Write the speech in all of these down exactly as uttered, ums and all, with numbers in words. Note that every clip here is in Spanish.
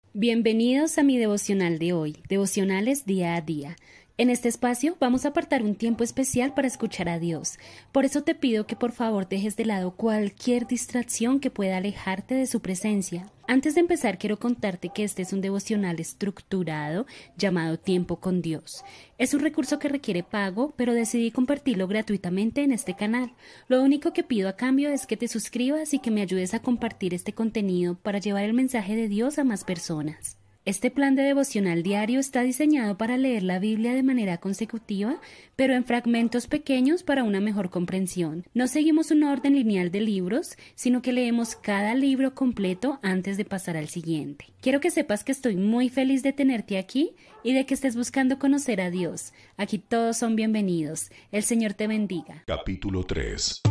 Bienvenidos a mi devocional de hoy, devocionales día a día. En este espacio vamos a apartar un tiempo especial para escuchar a Dios. Por eso te pido que por favor dejes de lado cualquier distracción que pueda alejarte de su presencia. Antes de empezar quiero contarte que este es un devocional estructurado llamado Tiempo con Dios. Es un recurso que requiere pago, pero decidí compartirlo gratuitamente en este canal. Lo único que pido a cambio es que te suscribas y que me ayudes a compartir este contenido para llevar el mensaje de Dios a más personas. Este plan de devocional diario está diseñado para leer la Biblia de manera consecutiva, pero en fragmentos pequeños para una mejor comprensión. No seguimos un orden lineal de libros, sino que leemos cada libro completo antes de pasar al siguiente. Quiero que sepas que estoy muy feliz de tenerte aquí y de que estés buscando conocer a Dios. Aquí todos son bienvenidos. El Señor te bendiga. Capítulo tres.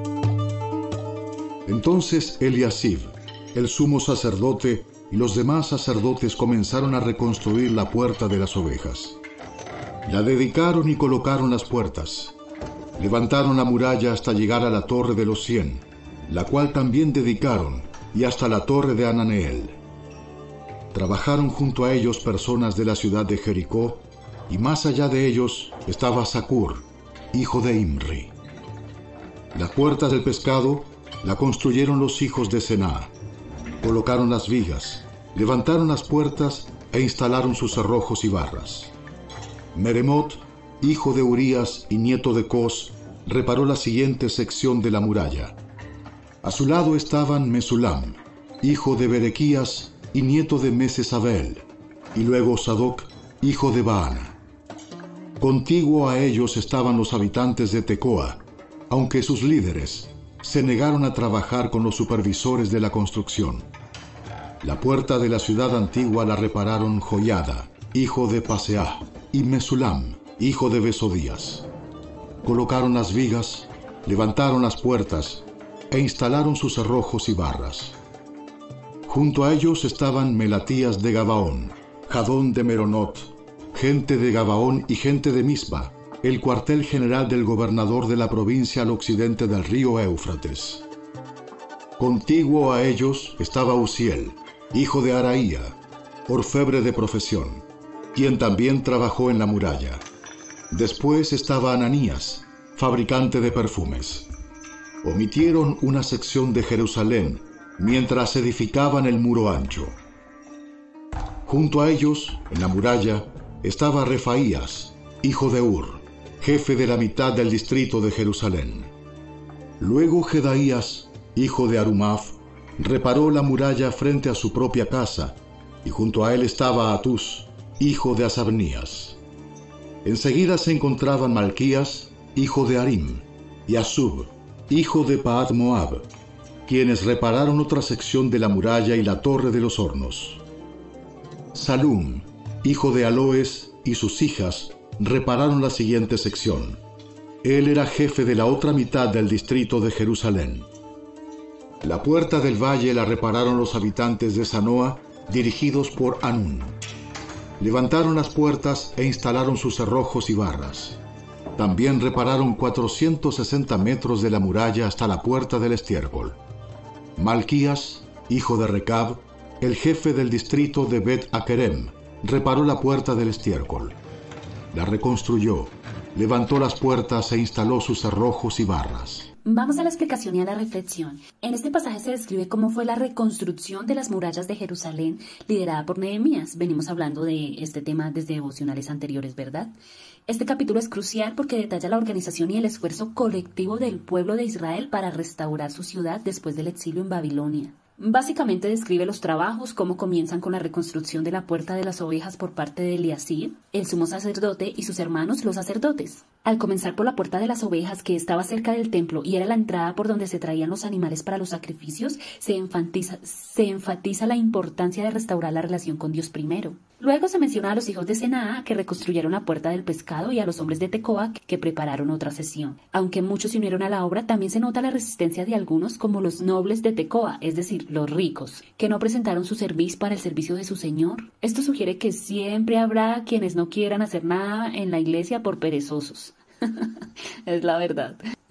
Entonces Eliasib, el sumo sacerdote, y los demás sacerdotes comenzaron a reconstruir la puerta de las ovejas. La dedicaron y colocaron las puertas. Levantaron la muralla hasta llegar a la torre de los cien, la cual también dedicaron, y hasta la torre de Hananeel. Trabajaron junto a ellos personas de la ciudad de Jericó, y más allá de ellos estaba Zacur, hijo de Imri. La puerta del pescado la construyeron los hijos de Sená. Colocaron las vigas, levantaron las puertas e instalaron sus cerrojos y barras. Meremot, hijo de Urías y nieto de Cos, reparó la siguiente sección de la muralla. A su lado estaban Mesulam, hijo de Berequías y nieto de Mesesabel, y luego Sadoc, hijo de Baana. Contiguo a ellos estaban los habitantes de Tecoa, aunque sus líderes se negaron a trabajar con los supervisores de la construcción. La puerta de la ciudad antigua la repararon Joiada, hijo de Paseah, y Mesulam, hijo de Besodías. Colocaron las vigas, levantaron las puertas e instalaron sus cerrojos y barras. Junto a ellos estaban Melatías de Gabaón, Jadón de Meronot, gente de Gabaón y gente de Mispa, el cuartel general del gobernador de la provincia al occidente del río Éufrates. Contiguo a ellos estaba Uziel, hijo de Araía, orfebre de profesión, quien también trabajó en la muralla. Después estaba Ananías, fabricante de perfumes. Omitieron una sección de Jerusalén mientras edificaban el muro ancho. Junto a ellos, en la muralla, estaba Refaías, hijo de Ur, jefe de la mitad del distrito de Jerusalén. Luego Jedaías, hijo de Arumaf, reparó la muralla frente a su propia casa, y junto a él estaba Atús, hijo de Asabnías. Enseguida se encontraban Malquías, hijo de Harim, y Asub, hijo de Pahat Moab, quienes repararon otra sección de la muralla y la torre de los hornos. Salum, hijo de Aloes, y sus hijas repararon la siguiente sección. Él era jefe de la otra mitad del distrito de Jerusalén. La puerta del valle la repararon los habitantes de Sanoa, dirigidos por Anún. Levantaron las puertas e instalaron sus cerrojos y barras. También repararon cuatrocientos sesenta metros de la muralla hasta la puerta del estiércol. Malquías, hijo de Recab, el jefe del distrito de Bet-Akerem, reparó la puerta del estiércol. La reconstruyó, levantó las puertas e instaló sus cerrojos y barras. Vamos a la explicación y a la reflexión. En este pasaje se describe cómo fue la reconstrucción de las murallas de Jerusalén liderada por Nehemías. Venimos hablando de este tema desde devocionales anteriores, ¿verdad? Este capítulo es crucial porque detalla la organización y el esfuerzo colectivo del pueblo de Israel para restaurar su ciudad después del exilio en Babilonia. Básicamente describe los trabajos, cómo comienzan con la reconstrucción de la puerta de las ovejas por parte de Eliasib, el sumo sacerdote y sus hermanos los sacerdotes. Al comenzar por la puerta de las ovejas, que estaba cerca del templo y era la entrada por donde se traían los animales para los sacrificios, se enfatiza, se enfatiza la importancia de restaurar la relación con Dios primero. Luego se menciona a los hijos de Senaa que reconstruyeron la puerta del pescado y a los hombres de Tecoa que prepararon otra sesión. Aunque muchos se unieron a la obra, también se nota la resistencia de algunos como los nobles de Tecoa, es decir, los ricos, que no presentaron su cerviz para el servicio de su Señor. Esto sugiere que siempre habrá quienes no quieran hacer nada en la iglesia por perezosos. Es la verdad.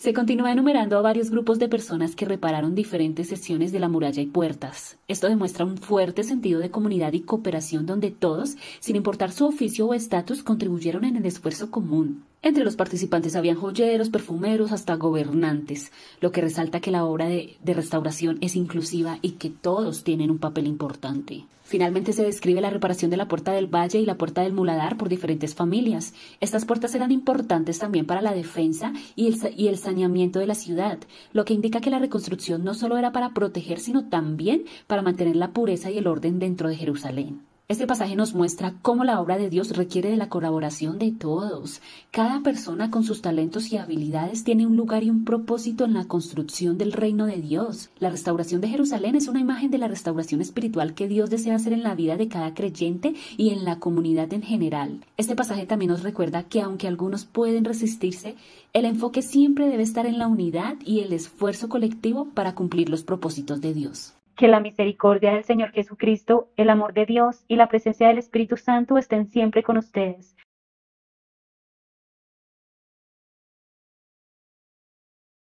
Se continúa enumerando a varios grupos de personas que repararon diferentes secciones de la muralla y puertas. Esto demuestra un fuerte sentido de comunidad y cooperación donde todos, sin importar su oficio o estatus, contribuyeron en el esfuerzo común. Entre los participantes habían joyeros, perfumeros, hasta gobernantes, lo que resalta que la obra de, de restauración es inclusiva y que todos tienen un papel importante. Finalmente se describe la reparación de la Puerta del Valle y la Puerta del Muladar por diferentes familias. Estas puertas eran importantes también para la defensa y el, y el saneamiento de la ciudad, lo que indica que la reconstrucción no solo era para proteger, sino también para mantener la pureza y el orden dentro de Jerusalén. Este pasaje nos muestra cómo la obra de Dios requiere de la colaboración de todos. Cada persona con sus talentos y habilidades tiene un lugar y un propósito en la construcción del reino de Dios. La restauración de Jerusalén es una imagen de la restauración espiritual que Dios desea hacer en la vida de cada creyente y en la comunidad en general. Este pasaje también nos recuerda que aunque algunos pueden resistirse, el enfoque siempre debe estar en la unidad y el esfuerzo colectivo para cumplir los propósitos de Dios. Que la misericordia del Señor Jesucristo, el amor de Dios y la presencia del Espíritu Santo estén siempre con ustedes.